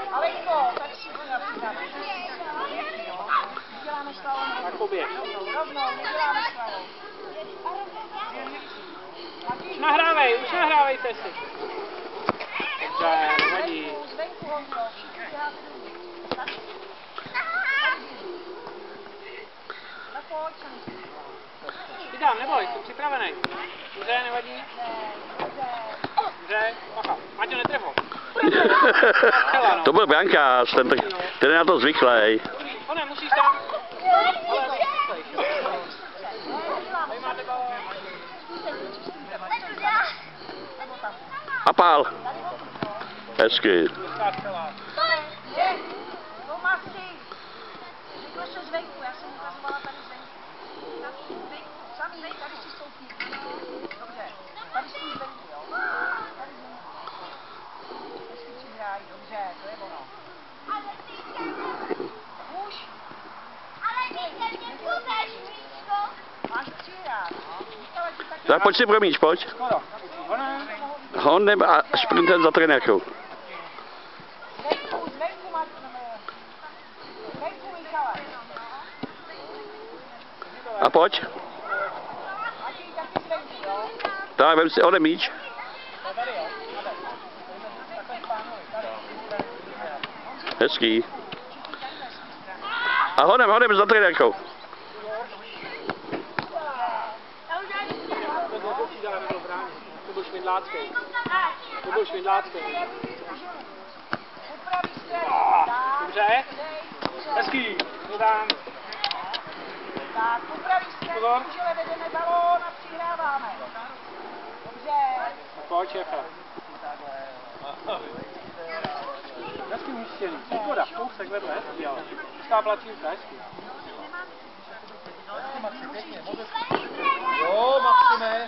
Alenko, tak si to například. Děláme slalom. Tak poběž. Rovnou, neděláme slalom. Už nahrávejte si. Dobře, nevadí. Zvenku, Honzo, všichni běháte dolů. Tak pojď, Šanku. Vydám, neboj, jsem připravený. Dobře, nevadí? Dobře, bacha. Maťo, netref ho. To byl brankář, ten je na to zvyklý. One, musíš tam. Tady máte balón. A pál. Hezky. Řekl se zvenku, já jsem ukazovala tady zvenku. Sami tady si stoupí. Dobře, tady si zvenku, jo? Tady zvenku. Hezky přihráj, dobře, to je ono. Už? Máš přihrát, no. Tak pojď si promíč, pojď. Skoro. Hon a šprintem za trenérkou. Zvenku, Michale. A pojď. Matěj, taky zvenku, jo? Tak, vem si ode míč. Tady, jo. Hezký. A honem za trenérkou. To byl švindlácký. Dobře. Hezký. Dodám. Tak, upraví stranu, užele vedeme balón a přihráváme. Dobře. Pojď, šéfe. Hezký umístěný. Škoda, kousek vedle. Jo. Česká placívka, hezký. Jo, Maxime.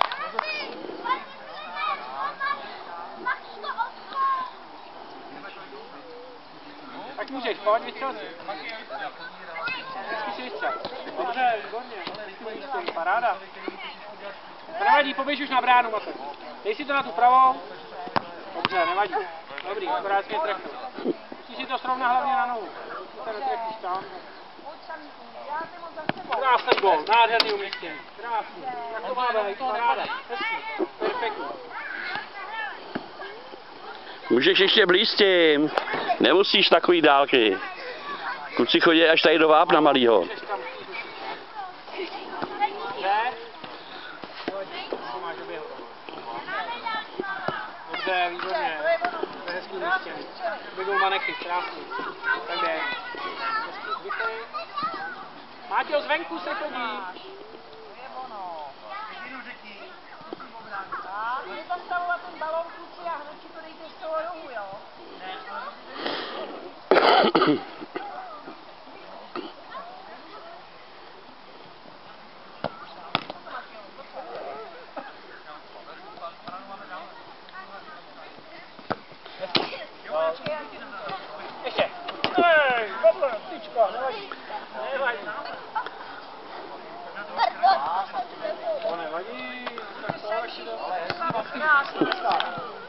Tak můžeš, pojď, vyčel si. Hezky si vyčel. Dobře, výborně. Hezky umístěný, paráda. To nevadí, poběž už na bránu, Matej. Dej si to na tu pravou. Dobře, nevadí. Dobrý, akorát jsi mě trefil. Musíš si to srovnat hlavně na nohu. Když se netrefíš tam. Krásný gol, nádherný umístění. Krásný. Tak to má být, paráda. Hezký. Perfektní. Můžeš ještě blíž s tím. Nemusíš takový dálky. Kluci chodí až tady do Vápna malýho. Dobře, výborně. To je hezký umístění. Běgou manechy, krásný. Tak jde. Máťo, zvenku se chodí. To je ono. A nezastavovat ten balón, kluci, a hned si to dejte z toho rohu, jo? Ještě. Hej, vedle, tyčka, nevadí. Nevadí. To nevadí. Tak to ještě do...